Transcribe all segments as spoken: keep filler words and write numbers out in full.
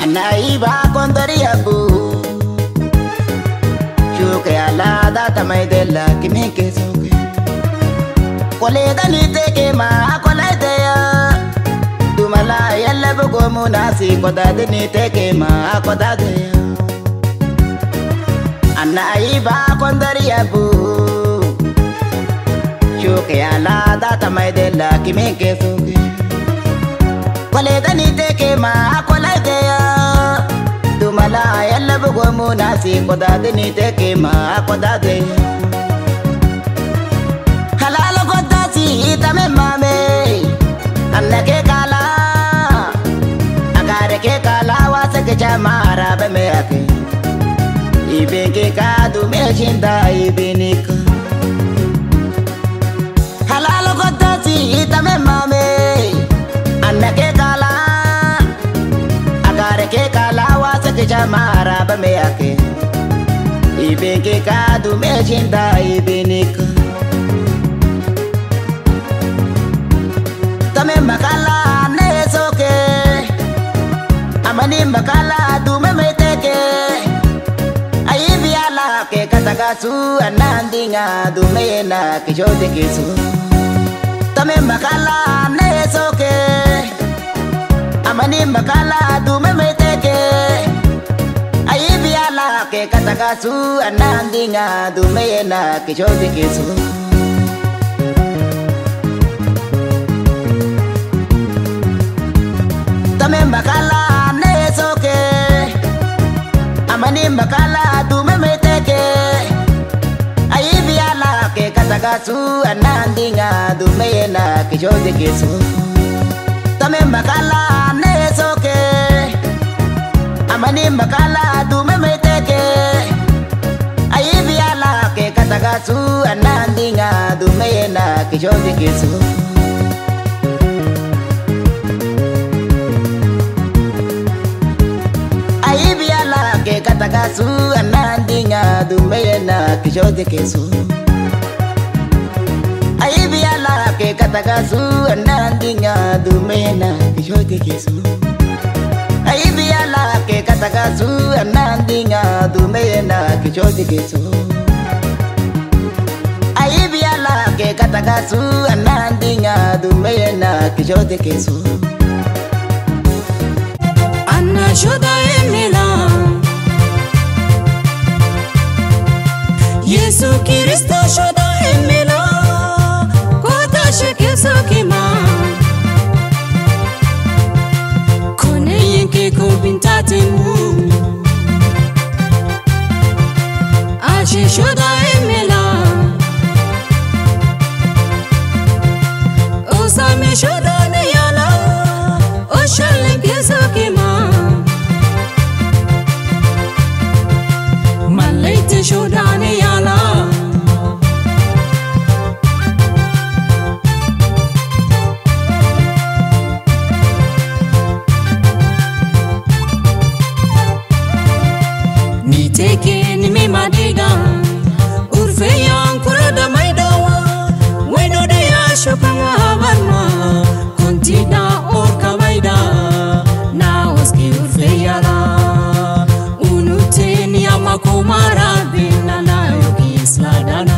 Naiba kondaria bu Shuke ala data mai della kimi ke soke Kole da ni teke ma kole de ya Dumala yalla bugo munasi koda de ni teke ma koda de ya Naiba kondaria bu Shuke ala data mai della kimi ke soke Kole da ni teke ma kole de ya Dumala yalla bugo munasi koda de ni teke ma koda de Halal koda si itame mame Anna ke kala Agare ke kala wasa ke chamara be me ake Ibe ke kadu me chinda ibe nika Halal koda si itame mame Anna ke kala Agare ke kala wasa ke chamara be me ake Ibe ke kadu me chinda ibe nika Tame makala ne soke Amani makala du me meteke Aibi ala ke katagasu anandinga du me na kijote kisu Tame makala ne soke Amani makala du me meteke Aibi ala ke katagasu anandinga du me na kijote kisu Tame makala ne soke Amani makala du me meteke Aibi ala ke katagasu anandinga du me na kijote kisu Tame makala ne soke Amani makala du me meteke Aibi ala ke katagasu anandinga du me na kijote kisu Ke katagasu anandinga du meyena kijote kesu Aibi ala ke katagasu anandinga du meyena kijote kesu Aibi ala ke katagasu anandinga du meyena kijote kesu Aibi ala ke katagasu anandinga du meyena kijote kesu Anna shoda emila Yesu Kristo shoda emela Kota sheke sokima Kone yenke kubintate mu Ashi shoda emela Osame shoda neyala Oshaleke sokima Malaite shoda neyala Niteke ni me madida Urfe yang kurada maidawa Weno de ya shopanga havarma Kontina orka maida Na oski urfe yara Unute ni ama kumara Bina na yoki isladana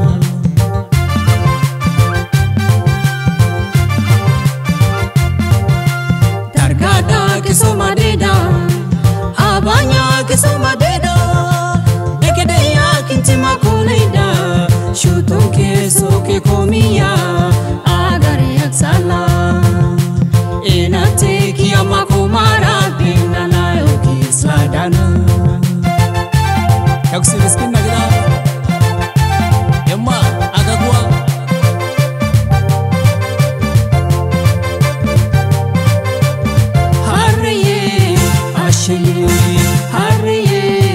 Targada kisoma deda Abanya kisoma deda Dekede ya kintima kuleida Shuton keso ke komia Agare yaksala Enate kiyama kumara Bina na yoki isladana Yaksi miskin na gida Yamma agagwa Hariye Ashiye Hariye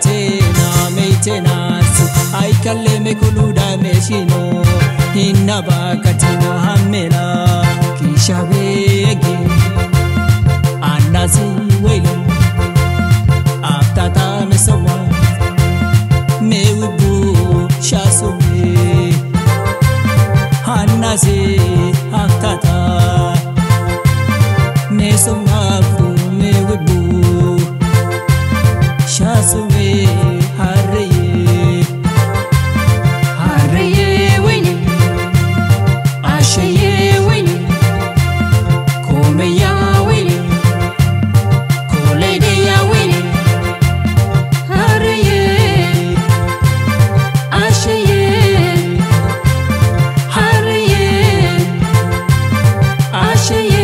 tena meitenas ay kalleme kuluda meshino hinna bakatina hamela kishabege anasi wele aftata mesowa mewibu shasume anasi aftata mesowa mewibu shasume hareye hareye wini asheye wini kome ya wini kolede ya wini hareye asheye hareye asheye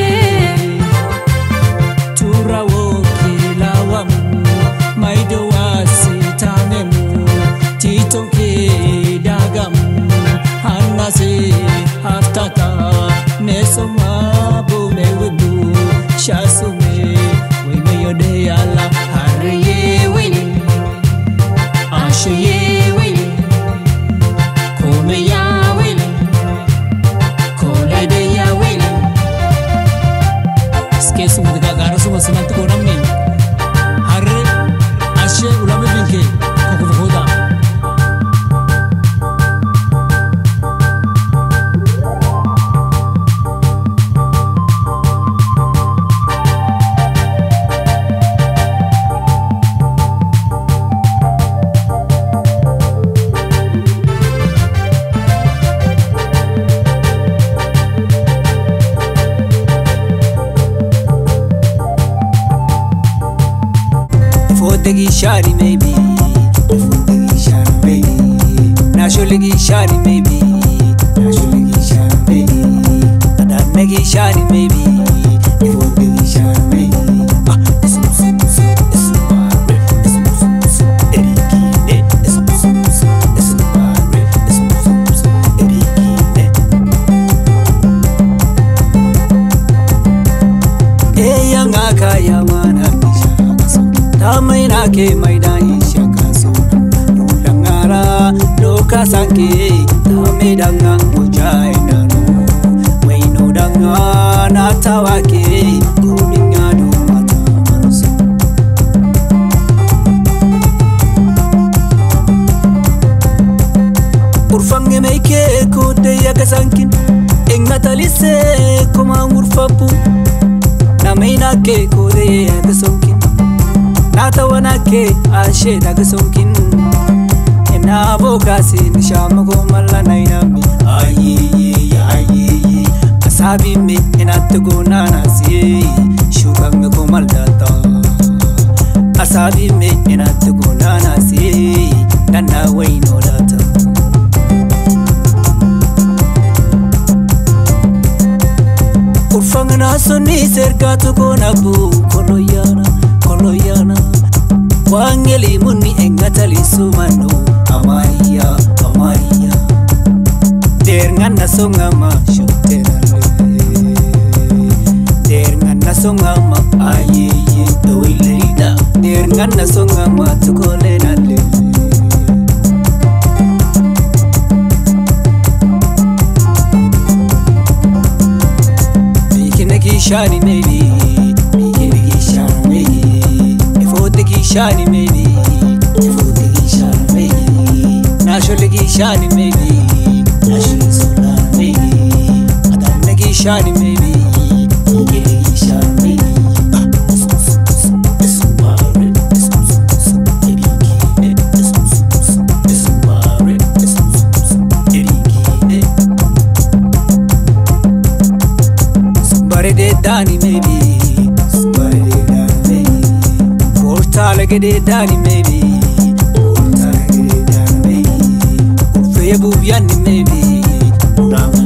turawo kilawamu maido wasitamemu titonke dagamu hanase haftata mesoma bu mewibu shasume wime yode ala hareye wini asheye wini kome ya wini kolede ya wini skesu mudga gara suma sumat konamin harre ashe ulame binke kokuvuda Fotegi shari maybe, fotegi shari maybe, nashulegi shari maybe, nashulegi shari maybe, adanegi shari maybe, fotegi shari maybe. Ah, it's it's it's it's mare, it's it's it's erikine, it's it's it's it's mare, it's it's it's erikine. Eya ngaka ya mana. Tamaina ke maidani shakaso Langara loka sanke Tamedanga mojaina no Waino danga natawake Kuminga do mata manusa Urfange meike kode yaga sankin Enga talise koma urfapu Namaina ke kode yaga sankin Nata wanake ashe daga sonkin Ena bokasi nishama komala nainami Ayeye ayeye Asabi me enatugo nanasi Shukanga komaldata Asabi me enatugo nanasi Nana waino data Urfanga naso ni serkatu konabu koloyana Koloyana Wangeli muni engatali sumano Amaria, Amaria Derngana songama shoterale Derngana songama ayeye doileida Derngana songama tukolenale Bikine kishani maybe Bikine kishani maybe Fotegi shani maybe, fotegi shani maybe, nashulegi shani maybe, nashulegi sola maybe, adanegi shani maybe, fotegi shani maybe. Ah, this this this mare, this this erikine, this this this mare, this this erikine. Somebody did Danny maybe, somebody did Danny maybe. Portalagede dani maybe, portalagede dani maybe, ufebu yani maybe,